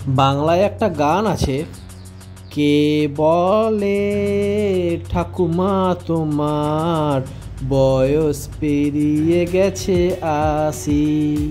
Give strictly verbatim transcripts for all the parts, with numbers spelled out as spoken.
বাংলায় একটা গান আছে, কে বলে ঠাকুমা তোমার বয়স পেরিয়ে গেছে আশি।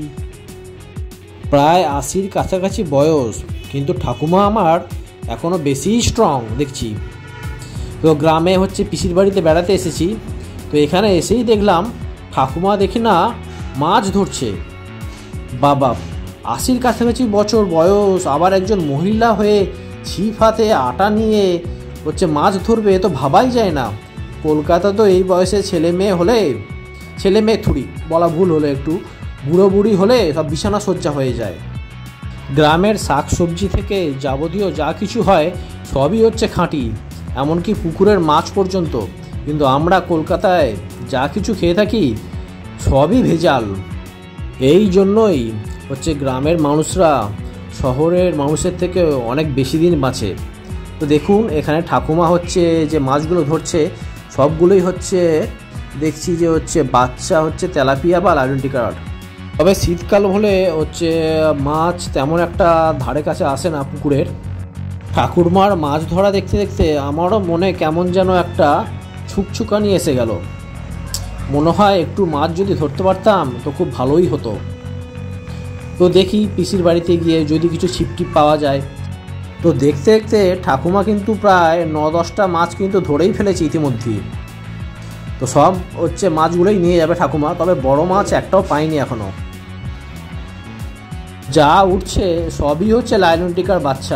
প্রায় আশির কাছাকাছি বয়স, কিন্তু ঠাকুমা আমার এখনও বেশি স্ট্রং দেখছি। তো গ্রামে হচ্ছে পিসির বাড়িতে বেড়াতে এসেছি, তো এখানে এসেই দেখলাম ঠাকুমা দেখি না মাছ ধরছে। বাবা, আশির কাছাকাছি বছর বয়স, আবার একজন মহিলা হয়ে ছিপ হাতে আটা নিয়ে হচ্ছে মাছ ধরবে, তো ভাবাই যায় না। কলকাতা তো এই বয়সে ছেলে মেয়ে হলে, ছেলে মেয়ে থুড়ি বলা ভুল হলে, একটু বুড়ো বুড়ি হলে সব বিছানা সজ্জা হয়ে যায়। গ্রামের শাক সবজি থেকে যাবতীয় যা কিছু হয় সবই হচ্ছে খাঁটি, এমনকি পুকুরের মাছ পর্যন্ত। কিন্তু আমরা কলকাতায় যা কিছু খেয়ে থাকি সবই ভেজাল। এই জন্যই হচ্ছে গ্রামের মানুষরা শহরের মানুষের থেকে অনেক বেশি দিন বাঁচে। তো দেখুন এখানে ঠাকুমা হচ্ছে যে মাছগুলো ধরছে সবগুলোই হচ্ছে দেখছি যে হচ্ছে বাচ্চা হচ্ছে তেলাপিয়া বা লাইলনটিকার। তবে শীতকাল হলে হচ্ছে মাছ তেমন একটা ধারে কাছে আসে না পুকুরের। ঠাকুরমার মাছ ধরা দেখতে দেখতে আমারও মনে কেমন যেন একটা ছুকছুকানি এসে গেল। মনে হয় একটু মাছ যদি ধরতে পারতাম তো খুব ভালোই হতো। তো দেখি পিসির বাড়িতে গিয়ে যদি কিছু ছিপটিপ পাওয়া যায়। তো দেখতে দেখতে ঠাকুমা কিন্তু প্রায় ন দশটা মাছ কিন্তু ধরেই ফেলেছে ইতিমধ্যেই। তো সব হচ্ছে মাছগুলোই নিয়ে যাবে ঠাকুমা, তবে বড় মাছ একটাও পাইনি এখনো। যা উঠছে সবই হচ্ছে লাইলনটিকার বাচ্চা।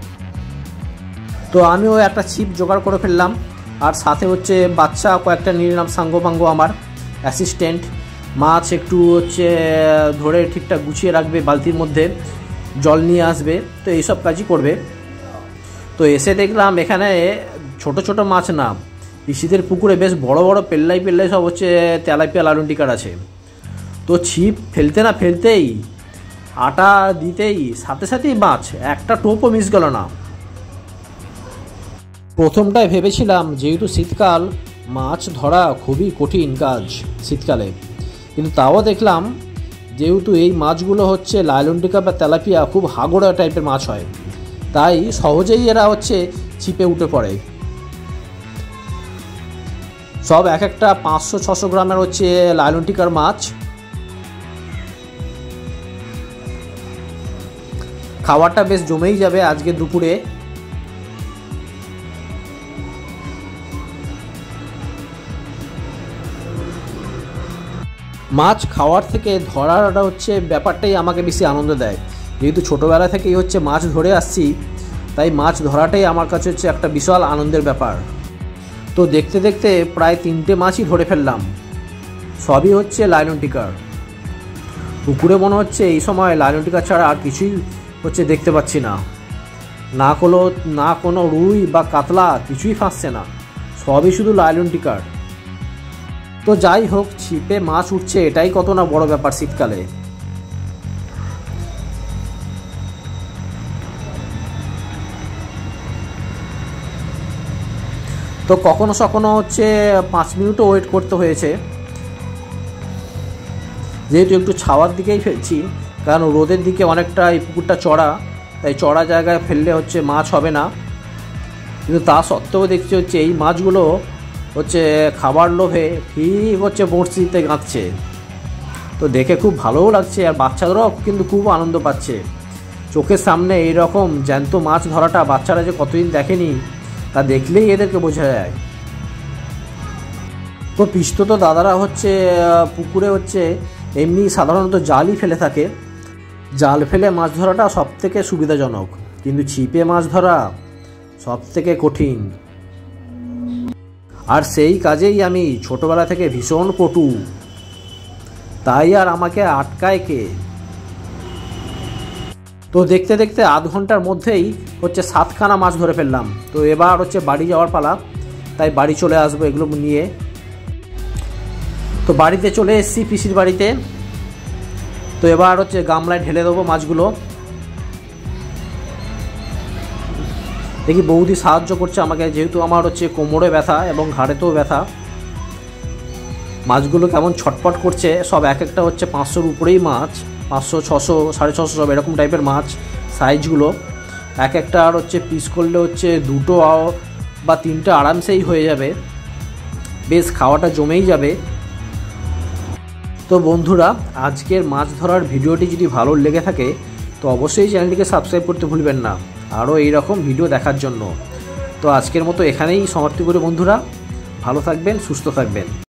তো আমিও একটা ছিপ জোগাড় করে ফেললাম, আর সাথে হচ্ছে বাচ্চা কয়েকটা নিয়ে নিলাম সাঙ্গপাঙ্গ, আমার অ্যাসিস্ট্যান্ট। মাছ একটু হচ্ছে ধরে ঠিকঠাক গুছিয়ে রাখবে, বালতির মধ্যে জল নিয়ে আসবে, তো এইসব কাজই করবে। তো এসে দেখলাম এখানে ছোট ছোট মাছ না, পিসিদের পুকুরে বেশ বড় বড় পেল্লাই পেল্লাই সব হচ্ছে তেলাপিয়া লাইলনটিকার আছে। তো ছিপ ফেলতে না ফেলতেই, আটা দিতেই সাথে সাথেই মাছ, একটা টোপও মিস গেল না। প্রথমটায় ভেবেছিলাম যেহেতু শীতকাল মাছ ধরা খুবই কঠিন কাজ শীতকালে, কিন্তু তাও দেখলাম যেহেতু এই মাছগুলো হচ্ছে লাইলনটিকা বা তেলাপিয়া খুব হাগড়া টাইপের মাছ হয়, তাই সহজেই এরা হচ্ছে ছিপে উঠে পড়ে। সব এক একটা পাঁচশো ছশো গ্রামের হচ্ছে লাইলনটিকার মাছ। খাবারটা বেশ জমেই যাবে আজকে দুপুরে। মাছ খাওয়ার থেকে ধরাটা হচ্ছে ব্যাপারটাই আমাকে বেশি আনন্দ দেয়। যেহেতু ছোটোবেলা থেকেই হচ্ছে মাছ ধরে আসছি, তাই মাছ ধরাটাই আমার কাছে হচ্ছে একটা বিশাল আনন্দের ব্যাপার। তো দেখতে দেখতে প্রায় তিনটে মাছই ধরে ফেললাম, সবই হচ্ছে লাইলনটিকার। পুকুরে মনে হচ্ছে এই সময় লাইলনটিকার ছাড়া আর কিছুই হচ্ছে দেখতে পাচ্ছি না। না কোনো না কোনো রুই বা কাতলা কিছুই ফাঁসছে না, সবই শুধু লাইলনটিকার। তো যাই হোক, ছিপে মাছ উঠছে এটাই কত না বড় ব্যাপার শীতকালে। তো কখনো সখনো হচ্ছে পাঁচ মিনিটও ওয়েট করতে হয়েছে, যেহেতু একটু ছাওয়ার দিকেই ফেলছি, কারণ রোদের দিকে অনেকটা এই পুকুরটা চড়া, তাই চড়া জায়গায় ফেললে হচ্ছে মাছ হবে না। কিন্তু তা সত্ত্বেও দেখছি হচ্ছে এই মাছগুলো হচ্ছে খাবার লোভে ঠিক হচ্ছে বড়শিতে গাঁথছে। তো দেখে খুব ভালোও লাগছে, আর বাচ্চাদেরও কিন্তু খুব আনন্দ পাচ্ছে। চোখের সামনে এই রকম জ্যান্ত মাছ ধরাটা বাচ্চারা যে কতদিন দেখেনি তা দেখলেই এদেরকে বোঝা যায়। তো পিস্তত দাদারা হচ্ছে পুকুরে হচ্ছে এমনি সাধারণত জালই ফেলে থাকে। জাল ফেলে মাছ ধরাটা সব থেকে সুবিধাজনক, কিন্তু ছিপে মাছ ধরা সব থেকে কঠিন। আর সেই কাজেই আমি ছোটোবেলা থেকে ভীষণ পটু, তাই আর আমাকে আটকায় কে। তো দেখতে দেখতে আধ ঘন্টার মধ্যেই হচ্ছে সাতখানা মাছ ধরে ফেললাম। তো এবার হচ্ছে বাড়ি যাওয়ার পালা, তাই বাড়ি চলে আসবো এগুলো নিয়ে। তো বাড়িতে চলে এসেছি পিসির বাড়িতে। তো এবার হচ্ছে গামলায় ঢেলে দেবো মাছগুলো। দেখি বৌদি সাহায্য করছে আমাকে, যেহেতু আমার হচ্ছে কোমরে ব্যথা এবং ঘাড়েতেও ব্যথা। মাছগুলো কেমন ছটপট করছে, সব এক একটা হচ্ছে পাঁচশোর উপরেই মাছ, পাঁচশো ছশো সাড়ে ছশো সব এরকম টাইপের মাছ। সাইজগুলো এক একটা আর হচ্ছে পিস করলে হচ্ছে দুটো বা তিনটা আরামসেই হয়ে যাবে, বেশ খাওয়াটা জমেই যাবে। তো বন্ধুরা, আজকের মাছ ধরার ভিডিওটি যদি ভালো লেগে থাকে তো অবশ্যই চ্যানেলটিকে সাবস্ক্রাইব করতে ভুলবেন না আরও এই রকম ভিডিও দেখার জন্য। তো আজকের মতো এখানেই সমাপ্তি করে বন্ধুরা, ভালো থাকবেন, সুস্থ থাকবেন।